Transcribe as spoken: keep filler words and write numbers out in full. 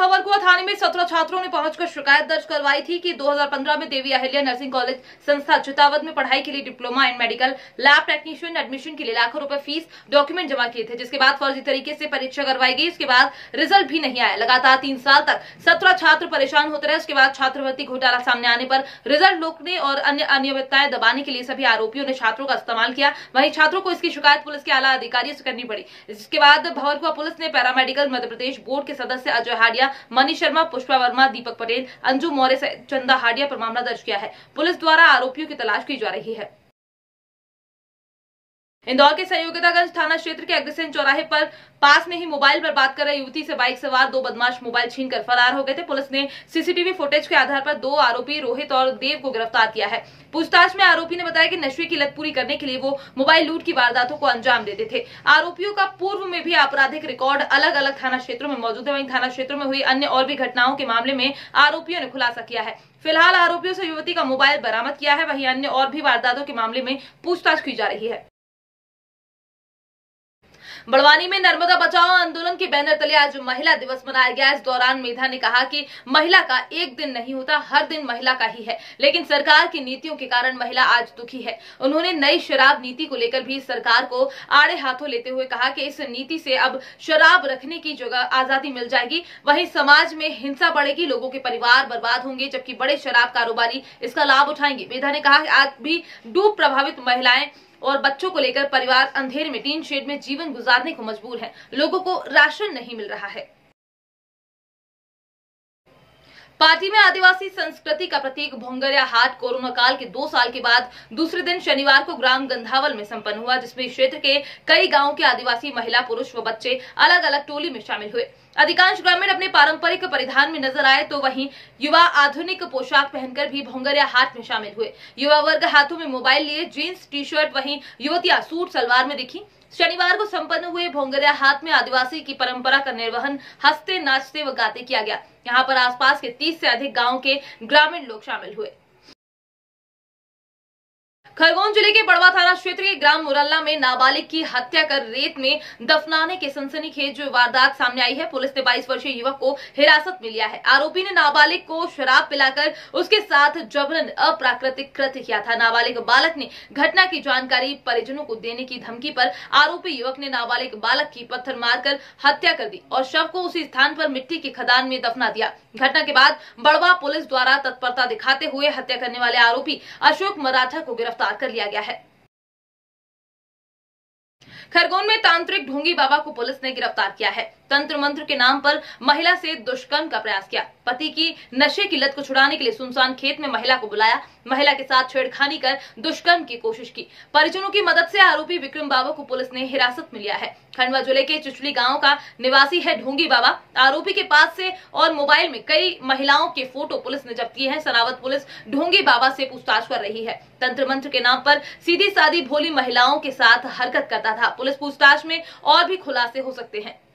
भंवरकुआ थाने में सत्रह छात्रों ने पहुंचकर शिकायत दर्ज करवाई थी कि दो हज़ार पंद्रह में देवी अहिल्या नर्सिंग कॉलेज संस्था चितावत में पढ़ाई के लिए diploma in medical lab technician admission के लिए लाखों रुपए फीस डॉक्यूमेंट जमा किए थे, जिसके बाद फर्जी तरीके से परीक्षा करवाई गई। इसके बाद रिजल्ट भी नहीं आया। लगातार तीन साल तक सत्रह छात्र परेशान होते रहे। उसके बाद छात्रवृत्ति घोटाला सामने आने पर रिजल्ट रोकने और अन्य अनियमितताएं दबाने के लिए सभी आरोपियों ने छात्रों का इस्तेमाल किया। वहीं छात्रों को इसकी शिकायत पुलिस के आला अधिकारियों से करनी पड़ी। इसके बाद भंवरकुआ पुलिस ने पैरामेडिकल मध्य प्रदेश बोर्ड के सदस्य अजय हाडिया, मनीष शर्मा, पुष्पा वर्मा, दीपक पटेल, अंजू मौर्य से चंदा हाडिया पर मामला दर्ज किया है। पुलिस द्वारा आरोपियों की तलाश की जा रही है। इंदौर के संयोगितागंज थाना क्षेत्र के अग्रसेन चौराहे पर पास में ही मोबाइल पर बात कर रही युवती से बाइक सवार दो बदमाश मोबाइल छीनकर फरार हो गए थे। पुलिस ने सीसीटीवी फुटेज के आधार पर दो आरोपी रोहित और देव को गिरफ्तार किया है। पूछताछ में आरोपी ने बताया कि नशे की लत पूरी करने के लिए वो मोबाइल लूट की वारदातों को अंजाम देते थे। आरोपियों का पूर्व में भी आपराधिक रिकॉर्ड अलग अलग थाना क्षेत्रों में मौजूद है। वहीं थाना क्षेत्रों में हुई अन्य और भी घटनाओं के मामले में आरोपियों ने खुलासा किया है। फिलहाल आरोपियों से युवती का मोबाइल बरामद किया है। वहीं अन्य और भी वारदातों के मामले में पूछताछ की जा रही है। बड़वानी में नर्मदा बचाओ आंदोलन के बैनर तले आज महिला दिवस मनाया गया। इस दौरान मेधा ने कहा कि महिला का एक दिन नहीं होता, हर दिन महिला का ही है, लेकिन सरकार की नीतियों के कारण महिला आज दुखी है। उन्होंने नई शराब नीति को लेकर भी सरकार को आड़े हाथों लेते हुए कहा कि इस नीति से अब शराब रखने की जगह आजादी मिल जाएगी। वहीं समाज में हिंसा बढ़ेगी, लोगों के परिवार बर्बाद होंगे, जबकि बड़े शराब कारोबारी इसका लाभ उठाएंगे। मेधा ने कहा कि आज भी डूब प्रभावित महिलाएं और बच्चों को लेकर परिवार अंधेरे में टीन शेड में जीवन गुजारने को मजबूर है। लोगों को राशन नहीं मिल रहा है। पार्टी में आदिवासी संस्कृति का प्रतीक भोंगरिया हाट कोरोना काल के दो साल के बाद दूसरे दिन शनिवार को ग्राम गंधावल में संपन्न हुआ, जिसमें क्षेत्र के कई गांवों के आदिवासी महिला, पुरुष व बच्चे अलग अलग टोली में शामिल हुए। अधिकांश ग्रामीण अपने पारंपरिक परिधान में नजर आए, तो वहीं युवा आधुनिक पोशाक पहनकर भी भोंगरिया हाट में शामिल हुए। युवा वर्ग हाथों में मोबाइल लिए जीन्स टी शर्ट, वहीं युवतियां सूट सलवार में दिखी। शनिवार को संपन्न हुए भोंगरिया हाट में आदिवासी की परंपरा का निर्वहन हंसते नाचते व गाते किया गया। यहाँ पर आसपास के तीस से अधिक गांव के ग्रामीण लोग शामिल हुए। खरगोन जिले के बड़वा थाना क्षेत्र के ग्राम मुरल्ला में नाबालिग की हत्या कर रेत में दफनाने के सनसनीखेज वारदात सामने आई है। पुलिस ने बाईस वर्षीय युवक को हिरासत में लिया है। आरोपी ने नाबालिग को शराब पिलाकर उसके साथ जबरन अप्राकृतिक कृत्य किया था। नाबालिग बालक ने घटना की जानकारी परिजनों को देने की धमकी पर आरोपी युवक ने नाबालिग बालक की पत्थर मारकर हत्या कर दी और शव को उसी स्थान पर मिट्टी की खदान में दफना दिया। घटना के बाद बड़वा पुलिस द्वारा तत्परता दिखाते हुए हत्या करने वाले आरोपी अशोक मराठा को गिरफ्तार कर लिया गया है। खरगोन में तांत्रिक ढोंगी बाबा को पुलिस ने गिरफ्तार किया है। तंत्र मंत्र के नाम पर महिला से दुष्कर्म का प्रयास किया। पति की नशे की लत को छुड़ाने के लिए सुनसान खेत में महिला को बुलाया, महिला के साथ छेड़खानी कर दुष्कर्म की कोशिश की। परिजनों की मदद से आरोपी विक्रम बाबा को पुलिस ने हिरासत में लिया है। खंडवा जिले के चिचली गांव का निवासी है ढोंगी बाबा। आरोपी के पास से और मोबाइल में कई महिलाओं के फोटो पुलिस ने जब्त किए हैं। सनावत पुलिस ढोंगी बाबा से पूछताछ कर रही है। तंत्र मंत्र के नाम पर सीधी सादी भोली महिलाओं के साथ हरकत करता था। पुलिस पूछताछ में और भी खुलासे हो सकते हैं।